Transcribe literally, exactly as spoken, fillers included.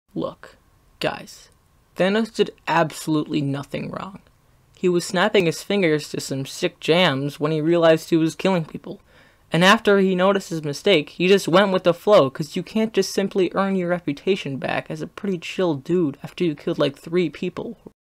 Look, guys, Thanos did absolutely nothing wrong. He was snapping his fingers to some sick jams when he realized he was killing people. And after he noticed his mistake, he just went with the flow, cause you can't just simply earn your reputation back as a pretty chill dude after you killed like three people,